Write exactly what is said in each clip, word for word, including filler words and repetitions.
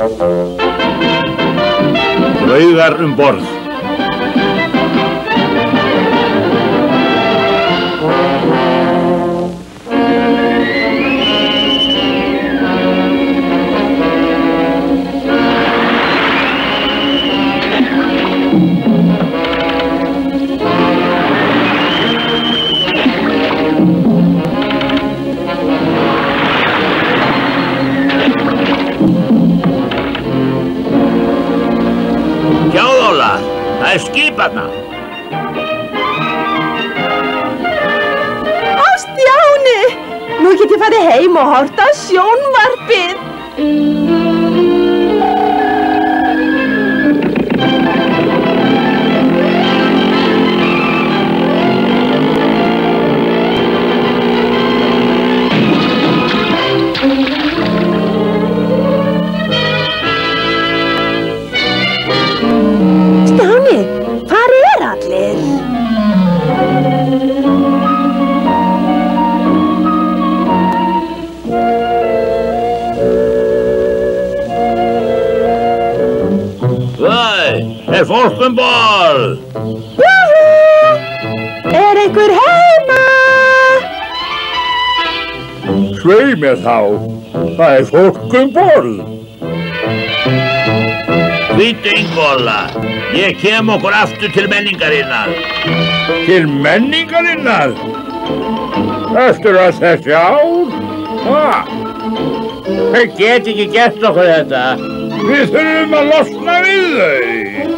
Draugar um borð. Það er skiparna. Ó, Stjáni! Nú get ég farið heim og horft á sjónvarpið. Er fólk um borð? Júhú! Er einhver heima? Svei mér þá, það er fólk um borð. Hvít Ingóla, ég kem okkur aftur til menningarinnar. Til menningarinnar? Eftir að þessi ár? Hvað? Þau get ekki gert okkur þetta. Við þurfum að losna við þau.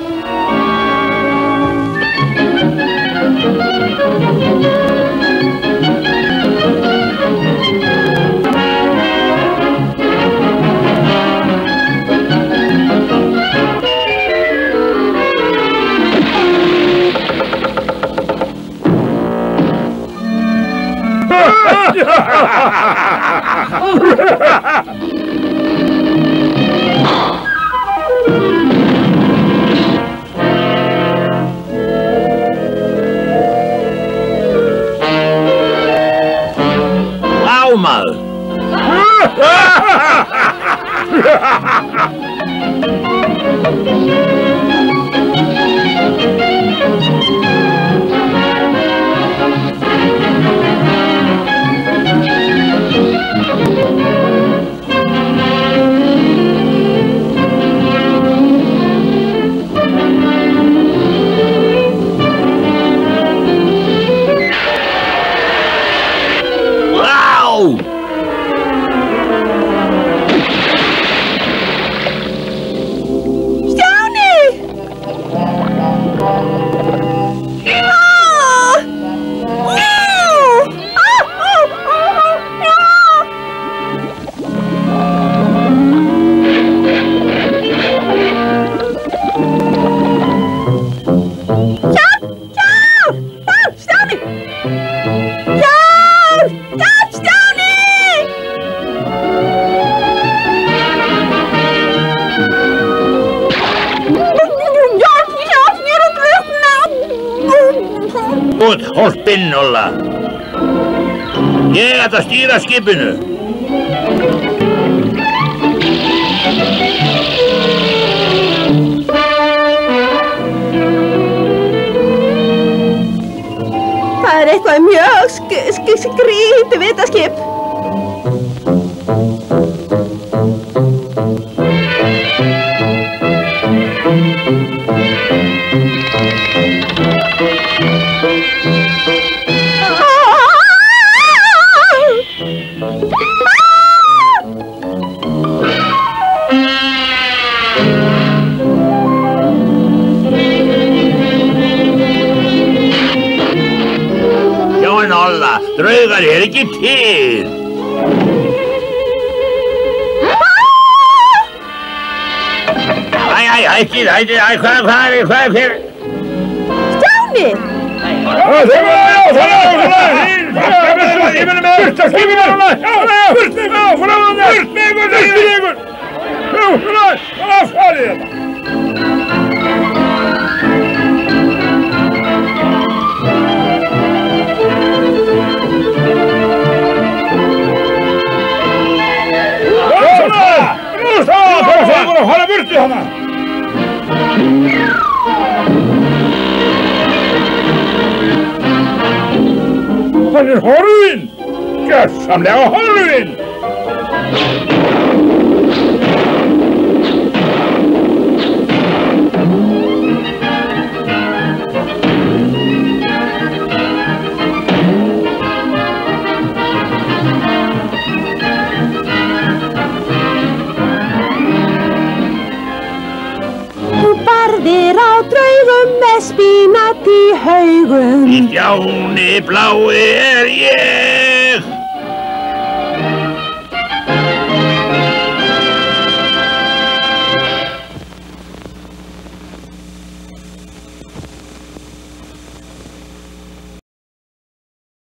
Ámað! Út, hólpinn, Olla. Ég ætla að stýra skipinu. Það er eitthvað mjög sk sk skrítið við þetta skip. Olla, draugar er ekki til. Æ, æ, ætti, ætti, æ, hvað, hvað er, hvað er fyrir? Stjáni! Það er það, það er það, það er það, ég verður með burt af skipinu. Burt með ykkur, burt með ykkur, burt með ykkur. Jú, það farið þetta. Fara burtu hana! Hann er horfinn! Gjörsamlega horfinn! Barðir á draugum með spínat í haugum. Í Stjáni blái er ég.